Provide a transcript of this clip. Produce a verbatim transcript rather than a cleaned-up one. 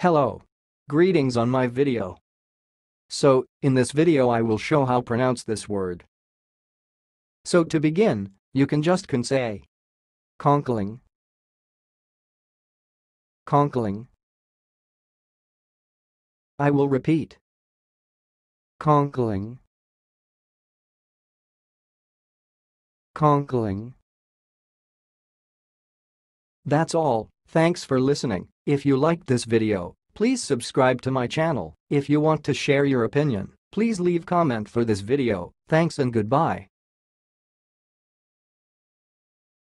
Hello. Greetings on my video. So, in this video I will show how pronounce this word. So to begin, you can just can say Conkling, Conkling. I will repeat. Conkling, Conkling. That's all. Thanks for listening. If you liked this video, please subscribe to my channel. If you want to share your opinion, please leave comment for this video. Thanks and goodbye.